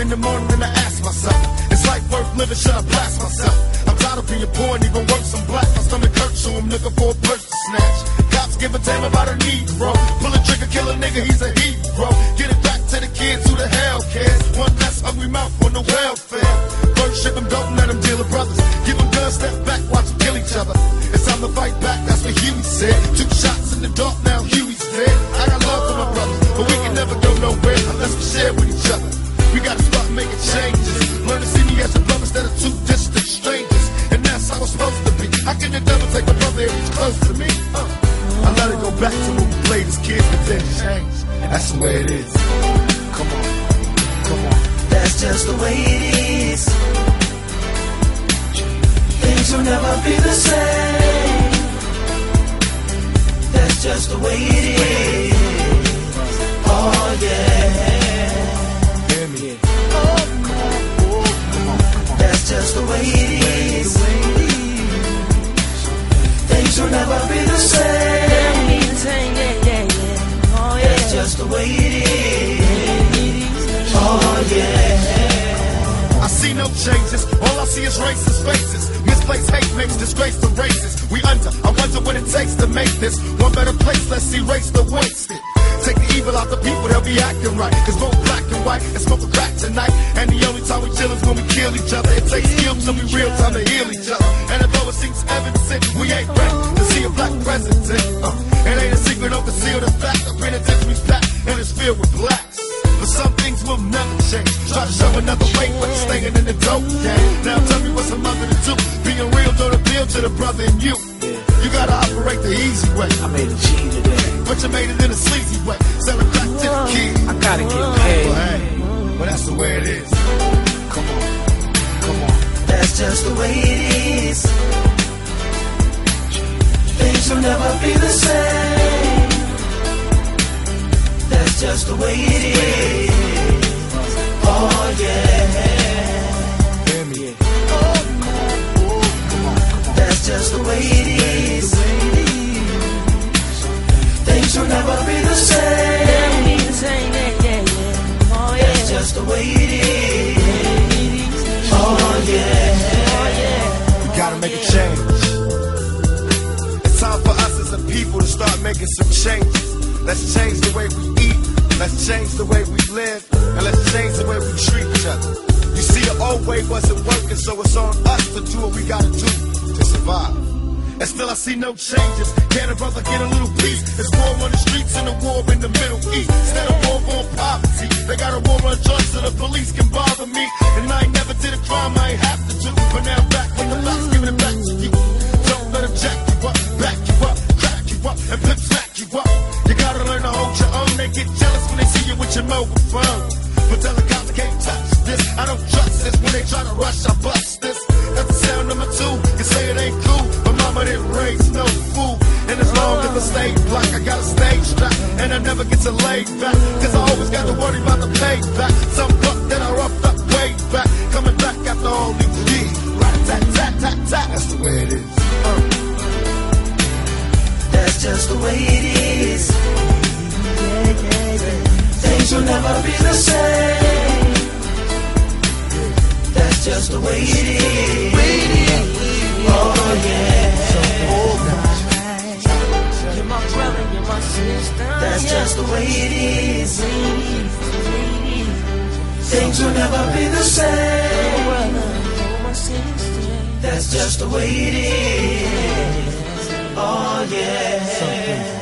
in the morning and I ask myself, is life worth living? Should I blast myself? I'm tired of being poor and even worse, I'm black. My stomach hurts, so I'm looking for a purse to snatch. Cops give a damn about a Negro. Pull a trigger, kill a nigga, he's a hero. Get it back to the kids who the hell cares. One less hungry mouth on the welfare. First ship them, don't let them deal with brothers. Give them guns, step back, watch them kill each other. It's time to fight back, that's what Huey said. 2 shots in the dark, now Huey's dead. I got love for my brothers, but we can never go nowhere unless we share with each other. We gotta start making changes. Learn to see me as a brother instead of 2 distant strangers. And that's how it's supposed to be. How can the devil take my brother if he's close to me? I let it go back to when we played as kids, but then changed. That's the way it is. Come on, come on. That's just the way it is. Things will never be the same. That's just the way it is. Oh yeah. Hear me. That's just the way it is. Things will never be the same. That's just the way it is. Oh yeah. I see no changes, all I see is racist faces. Misplaced hate makes disgrace to races. We under, I wonder what it takes to make this one better place. Let's erase the wasted. Take the evil out the people, they'll be acting right. Cause both black and white and smoke a crack tonight. And the only time we chill is when we kill each other. It takes skill to be real time to heal each other. And although it seems evident, we ain't ready to see a black president. It ain't a secret, don't conceal the fact. The penitentiary's packed and it's filled with blacks. But some things will never change. Try to show another way, but it's staying in the dope game. Now tell me what's a mother to do. Being real don't appeal to the brother in you. You gotta operate the easy way. I made a G today, but you made it in a sleazy way. Selling crack to the kid. I gotta get paid. Well, hey, well that's the way it is. Come on, come on. That's just the way it is. Things will never be the same. That's just the way it is. Oh yeah. Hear me. That's just the way it is. Things will never be the same. That's just the way it is. Oh yeah. We gotta make a change. It's time for us as a people to start making some changes. Let's change the way we eat. Let's change the way we live. And let's change the way we treat each other. You see, the old way wasn't working, so it's on us to do what we gotta do to survive. And still I see no changes. Can a brother get a little peace? It's war on the streets and a war in the Middle East. Instead of war on poverty, they got a war on drugs so the police can bother me. And I ain't never did a crime I ain't have to do. But now I'm back with the facts, giving it back to you. Don't let them jack you up, back you up, crack you up, and pimp smack you up. You gotta learn to hold your own. They get jealous when they see you with your mobile phone. But tell the cops I can't touch this. I don't trust this. When they try to rush, I bust this. That's the sound number 2. You say it ain't cool, but mama didn't raise no fool. And as long as I stay black, I got a stage strap. And I never get to lay back, cause I always got to worry about the payback. Some buck that I roughed up way back, coming back after all these years. Rat-tat-tat-tat-tat. That's the way it is. That's just the way it is. Things will never be the same. That's just the way it is. Oh yeah. You're my brother, you're my sister. That's just the way it is. Things will never be the same. That's just the way it is. Oh yeah.